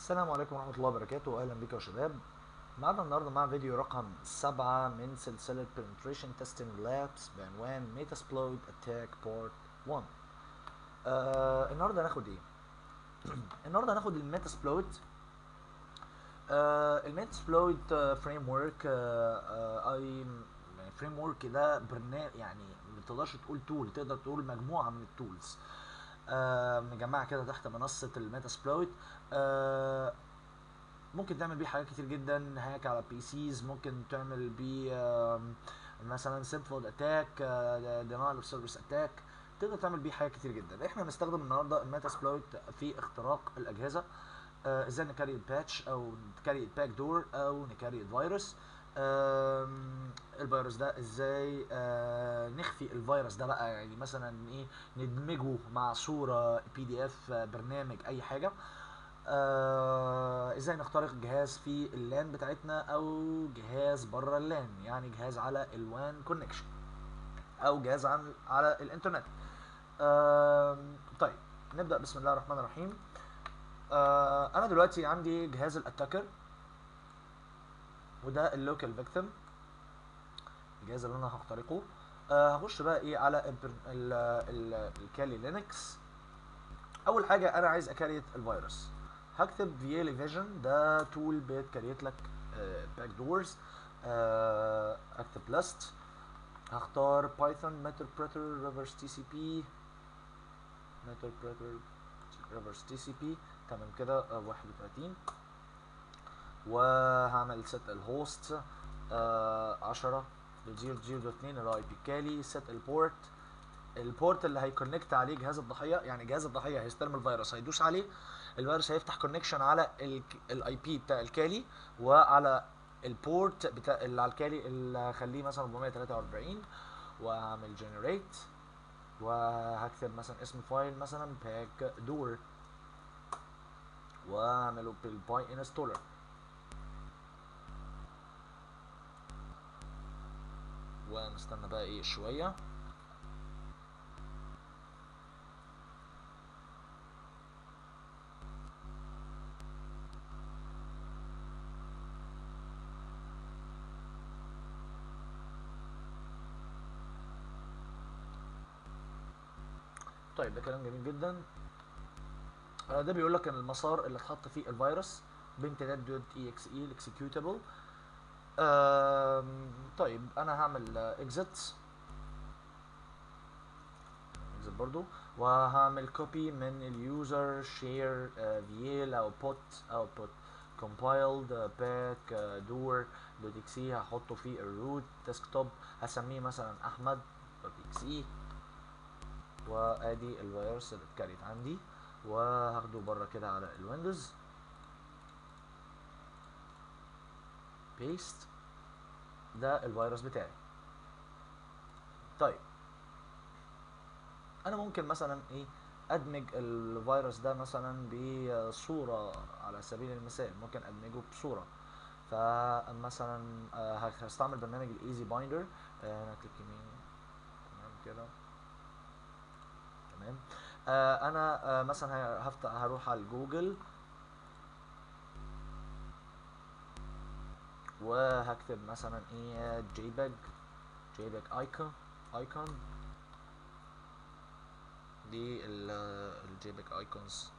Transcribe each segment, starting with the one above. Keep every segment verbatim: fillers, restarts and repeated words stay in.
السلام عليكم ورحمة الله وبركاته، أهلا بكم يا شباب. معنا النهاردة مع فيديو رقم سبعة من سلسلة Penetration Testing Labs بعنوان Metasploit Attack Part واحد. آه النهاردة هناخد إيه؟ النهاردة هناخد الميتاسبلويت. آه الميتاسبلويت فريم ورك أي فريم ورك ده برنامج، يعني ما تقدرش تقول تول، تقدر تقول مجموعة من التولز آه مجمعة كده تحت منصة الميتاسبلويت. آه ممكن تعمل بيه حاجات كتير جدا، هاك على بي سيز، ممكن تعمل بيه آم، مثلا سنترال اتاك، دينايل اوف سيرفيس اتاك. تقدر تعمل بيه حاجات كتير جدا. احنا هنستخدم النهارده الميتاسبلويت في اختراق الاجهزه. آه، ازاي نكري الباتش او نكري الباك دور او نكري الفيروس. آم، الفيروس ده ازاي آه، نخفي الفيروس ده بقى، يعني مثلا ايه، ندمجه مع صوره بي دي اف، برنامج، اي حاجه. آه ازاي نخترق جهاز في اللان بتاعتنا او جهاز بره اللان، يعني جهاز على الوان كونكشن او جهاز عن على الانترنت. آه طيب، نبدا. بسم الله الرحمن الرحيم. آه انا دلوقتي عندي جهاز الاتاكر، وده اللوكال فيكتيم، الجهاز اللي انا هخترقه. آه هخش بقى ايه على البر- ال- ال- الكالي لينكس. اول حاجه انا عايز اكريت الفيروس، هكتب فيالي فيجن، ده تول بتكريت لك باك دورز. اكتب لست، هختار بايثون ميتربريتر ريفرس تي سي بي، ميتربريتر ريفرس تي سي بي. تمام كده. آه، واحد وتلاتين. وهعمل set الهوست عشرة زيرو زيرو اتنين الاي بي كالي. set البورت، البورت اللي هيكونكت عليه جهاز الضحيه، يعني جهاز الضحيه هيستلم الفيروس، هيدوس عليه، الفيروس هيفتح كونكشن على الاي بي بتاع الكالي، وعلى البورت بتاع اللي على الكالي اللي هخليه مثلا اربعمية وتلاتة واربعين، واعمل جنريت، وهكتب مثلا اسم فايل مثلا باك دور، واعمله بالباي انستولر. ونستنى بقى ايه شويه. طيب، ده كلام جميل جدا. آه، ده بيقول لك ان المسار اللي اتحط فيه الفيروس بامتداد دوت اي اكس اي الاكسكيوتابل. طيب، انا هعمل اكزت اكزت برضو، وهعمل كوبي من اليوزر شير فيل او بوت او بوت compiled باك دور دوت اكس اي، هحطه في الروت ديسكتوب، هسميه مثلا احمد دوت اكس اي. وادي الفيروس اللي اتكريت عندي، وهاخده بره كده على الويندوز، بيست. ده الفيروس بتاعي. طيب، انا ممكن مثلا ايه، ادمج الفيروس ده مثلا بصوره. على سبيل المثال ممكن ادمجه بصوره، فمثلا آه، هستعمل برنامج الايزي بايندر. انا كليك يمين. تمام كده. تمام. آه، انا آه، مثلا هفتح، هروح على جوجل، وهكتب مثلا ايه جيبج جيبج ايكون ايكون دي الجيبج ايكونز.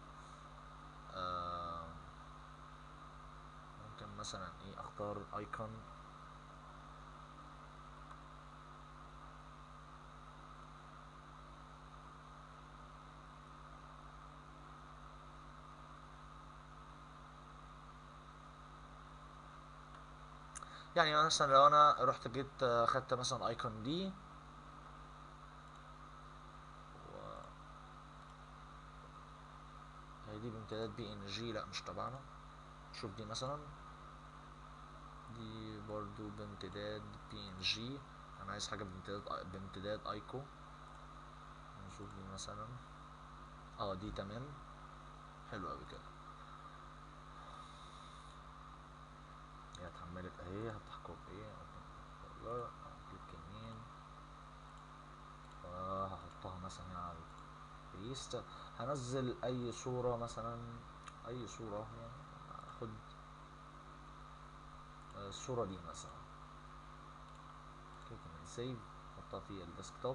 ممكن مثلا ايه اختار ايكون. يعني مثلا لو انا رحت جيت آه، خدت مثلا ايكون دي، هي دي بامتداد بي ان جي، لا مش تبعنا. شوف دي مثلا، دي برضو بامتداد بي ان جي. انا عايز حاجه بامتداد بامتداد ايكو. نشوف دي مثلا. اه دي تمام، حلو قوي كده. هي اتحملت اهي، هفتح كوبي، كليك يمين، وهحطها مثلا هنا على البيست. هنزل اي صورة مثلا، اي صورة يعني. ناخد الصورة دي مثلا، كليك من سيف، احطها في الديسكتوب.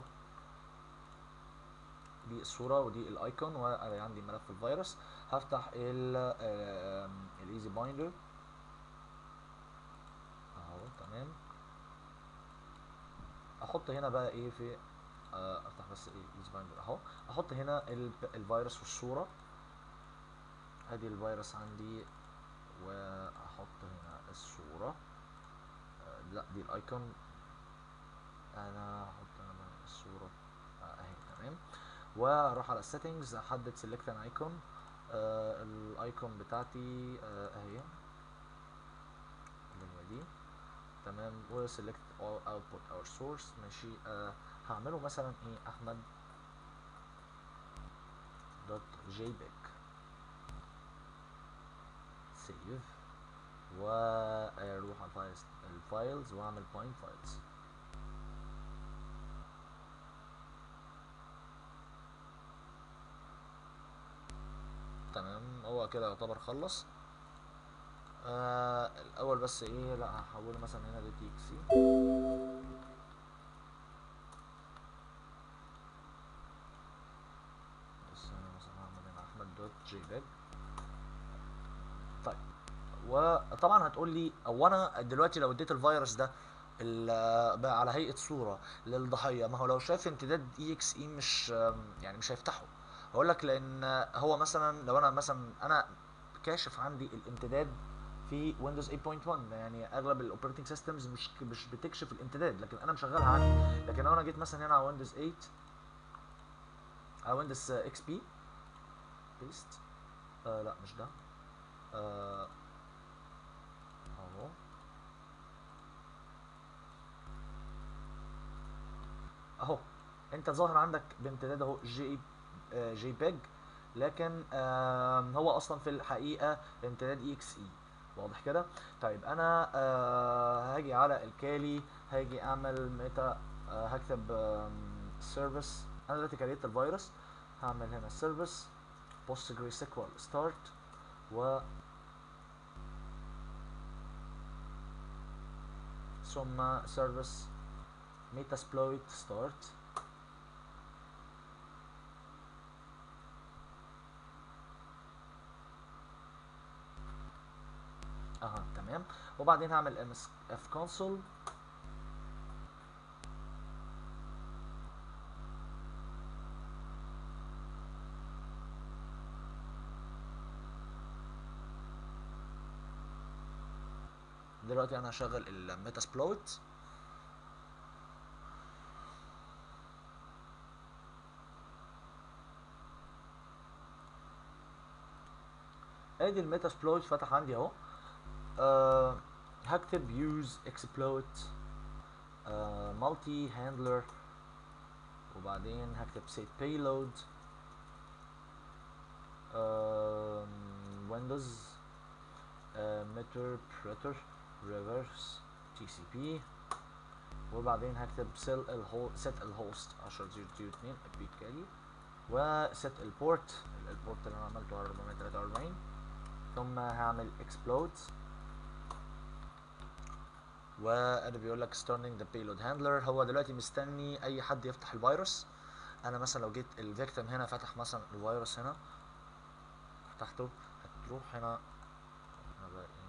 دي الصورة ودي الايكون، وانا عندي ملف الفيروس. هفتح الايزي بايندر اهو، تمام. احط هنا بقى ايه في آه افتح بس ايه الايزي بايندر اهو، احط هنا الفيروس والصورة. ادي الفيروس عندي، واحط هنا الصورة. آه لا دي الايكون، انا هحط انا الصورة آه اهي، تمام. واروح على السيتنجز، احدد سيلكت ان ايكون. آه الايكون بتاعتي آه اهي اللي هي دي، تمام. وسيلكت all output our source، ماشي. آه هعمله مثلا ايه، احمد دوت جيبيج، سيف، واروح على الفايلز الفايلز واعمل بوينت فايلز. تمام، هو كده يعتبر خلص. آه الاول بس ايه، لا هحوله مثلا هنا ل تي اكس سي، بس انا مثلا هعمل هنا احمد دوت جيبيج. طيب، وطبعا هتقول لي، او انا دلوقتي لو اديت الفيروس ده بقى على هيئه صوره للضحيه، ما هو لو شاف امتداد اي اكس اي مش يعني مش هيفتحه. هقول لك لان هو مثلا لو انا مثلا انا كاشف عندي الامتداد في ويندوز ثمانية نقطة واحد، يعني اغلب الاوبريتنج سيستمز مش مش بتكشف الامتداد، لكن انا مشغلها عندي. لكن لو انا جيت مثلا هنا على ويندوز ثمانية، على ويندوز اكس بي بيست، آه لا مش ده، آه اهو اهو انت ظاهر عندك بامتداد اهو جي جي بيج، لكن هو اصلا في الحقيقه امتداد اي اكس اي، واضح كده. طيب انا آه هاجي على الكالي، هاجي اعمل ميتا، آه هكتب سيرفيس. انا دلوقتي كريت الفيروس، هعمل هنا سيرفيس بوستجري سيكوال ستارت، و ثم سيرفيس ميتاسبلويت ستارت. اها تمام. وبعدين هعمل ام اس اف كونسول، دلوقتي انا هشغل الميتاسبلويت. ادي الميتاسبلويت فتح عندي اهو. أه هكتب يوز اكسبلويت مالتي هاندلر، وبعدين هكتب set payload ويندوز متربريتر ريفرس تي سي بي، وبعدين هكتب سيل الهو set الهوست عشرة صفر صفر اتنين بالتالي، وست البورت البورت اللي انا عملته على أربعمية وتلاتة وأربعين، ثم هعمل exploit. وادي بيقول لك starting the payload handler، هو دلوقتي مستني اي حد يفتح الفيروس. انا مثلا لو جيت الفيكتيم هنا فتح مثلا الفيروس هنا، فتحته، هتروح هنا بقى ايه،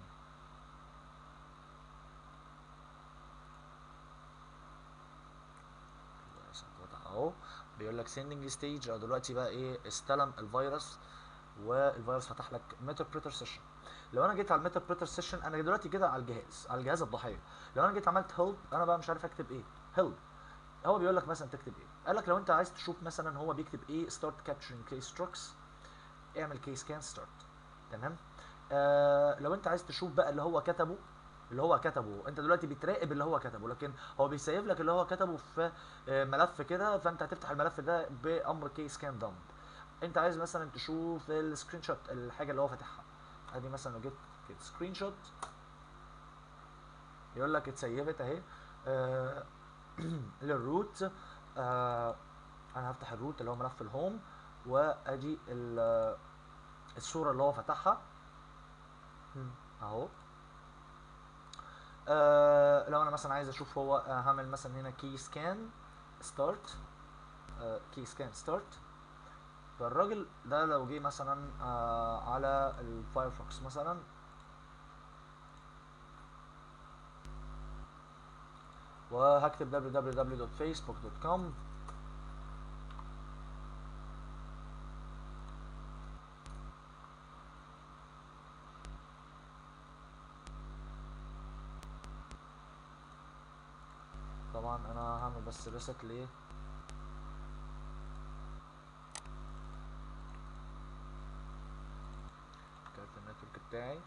اهو بيقول لك sending stage، او دلوقتي بقى ايه استلم الفيروس، والفيروس فتح لك ميتربريتر سيشن. لو انا جيت على الميتربريتر سيشن، انا دلوقتي كده على الجهاز، على الجهاز الضحيه. لو انا جيت عملت هيلب، انا بقى مش عارف اكتب ايه هيلب. هو بيقول لك مثلا تكتب ايه، قال لك لو انت عايز تشوف مثلا هو بيكتب ايه ستارت كابتشرنج كيس تروكس، اعمل كيس كان ستارت، تمام. آه لو انت عايز تشوف بقى اللي هو كتبه، اللي هو كتبه انت دلوقتي بتراقب اللي هو كتبه، لكن هو بيسيب لك اللي هو كتبه في آه ملف كده، فانت هتفتح الملف ده بامر كيس كان دمب. انت عايز مثلا تشوف السكرين شوت الحاجه اللي هو فاتحها، ادي مثلا لو جيت جيت سكرين شوت، يقول لك اتسيبت اهي آه للروت. آه انا هفتح الروت اللي هو ملف الهوم، وادي الصوره اللي هو فتحها، اهو. آه لو انا مثلا عايز اشوف هو آه هعمل مثلا هنا كي سكان ستارت، كي سكان ستارت. فالراجل ده لو جه مثلا آه على الفايرفوكس مثلا، وهكتب دبليو دبليو دبليو دوت فيسبوك دوت كوم. طبعا انا هعمل بس ريست ليه كارت النتورك بتاعي.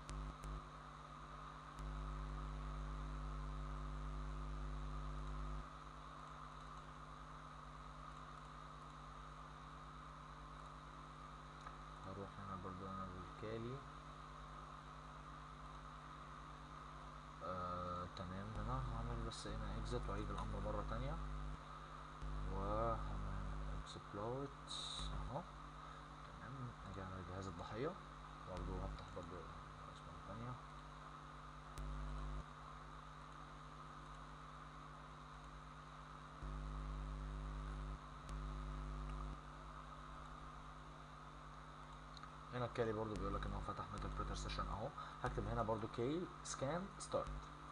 هروح هنا برضو انا بالكالي. آه تمام. هنا هعمل بس هنا اكزit واعيد الامر مرة تانية، وهعمل اكسبلويت اهو. تمام. اجي على جهاز الضحية برضو هفتح برضو اسمها تانية. هنا الكالي برضو بيقول لك ان هو فتح ميتال سيشن اهو. هكتب هنا برضو كي سكان ستارت،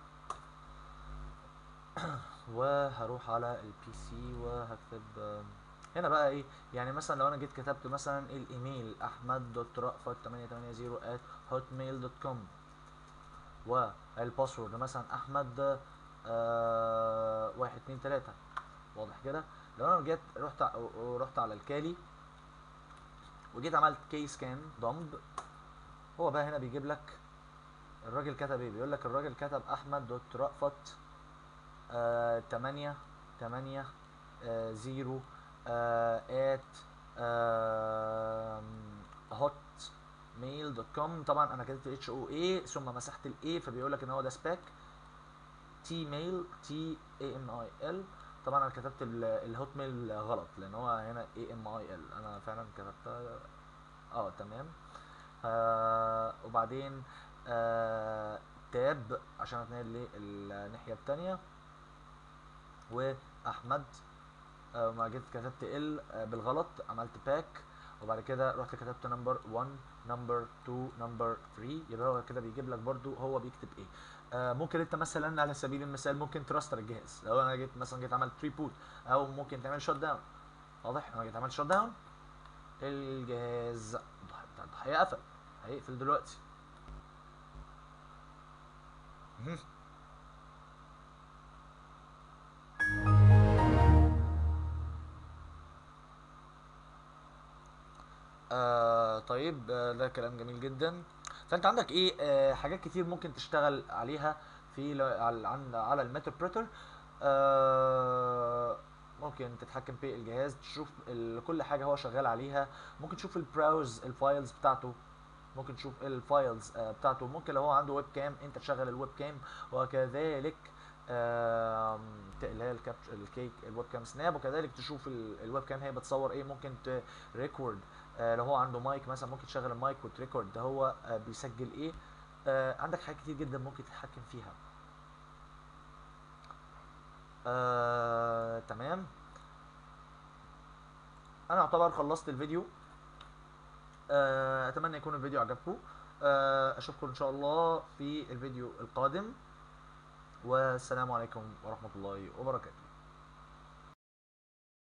وهروح على البي سي وهكتب آم، هنا بقى ايه. يعني مثلا لو انا جيت كتبت مثلا الايميل احمد دوت رأفت تمانية تمانية صفر ات هوت ميل دوت كوم، والباسورد مثلا احمد آه واحد اتنين تلاتة، واضح كده. لو انا جيت رحت ع- رحت على الكالي وجيت عملت كي سكان دمب، هو بقى هنا بيجيب لك الراجل كتب ايه. بيقول لك الراجل كتب احمد دوت رأفت آه تمانية تمانية آه زيرو آه ات هوت ميل دوت كوم. طبعا انا كتبت اتش او اي ثم مسحت الاي، فبيقول لك ان هو ده سباك تي ميل تي اي ام اي ال. طبعا انا كتبت الهوت ميل غلط لان هو هنا اي ام اي ال، انا فعلا كتبتها اه تمام. آه وبعدين آه تاب عشان اتنقل للناحيه التانيه، واحمد آه ما جيت كتبت ال آه بالغلط عملت باك، وبعد كده رحت كتبت نمبر واحد نمبر اتنين نمبر تلاتة. يبقى هو كده بيجيب لك برضو هو بيكتب ايه. آه ممكن انت مثلا على سبيل المثال ممكن تراستر الجهاز. لو انا جيت مثلا جيت عملت ريبوت، او ممكن تعمل شوت داون. واضح انا جيت عملت شوت داون الجهاز بتاع الضحيه قفل، هيقفل دلوقتي. آه طيب آه ده كلام جميل جدا. فانت عندك ايه آه حاجات كتير ممكن تشتغل عليها في ل- على عن- على الميتابريتر. آه ممكن تتحكم في الجهاز، تشوف ال- كل حاجه هو شغال عليها. ممكن تشوف البراوز الفايلز بتاعته، ممكن تشوف الفايلز آه بتاعته. ممكن لو هو عنده ويب كام انت تشغل الويب كام، وكذلك آم، ت- اللي هي الكابتش الكيك الويب كام سناب، وكذلك تشوف ال- الويب كام هي بتصور ايه. ممكن تريكورد آه لو هو عنده مايك مثلا ممكن تشغل المايك وتريكورد ده هو آه بيسجل ايه. آه عندك حاجات كتير جدا ممكن تتحكم فيها. آه تمام. انا اعتبر خلصت الفيديو. آه اتمنى يكون الفيديو عجبكم. آه اشوفكم ان شاء الله في الفيديو القادم، والسلام عليكم ورحمة الله وبركاته.